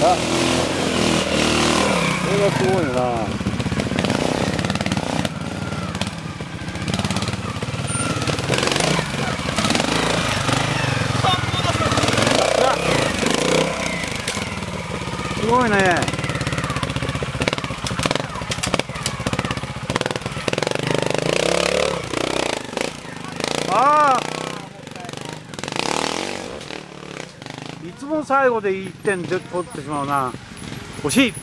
あ、これがすごいな。すごいね。ああ、いつも最後で1点で取ってしまうな。惜しい。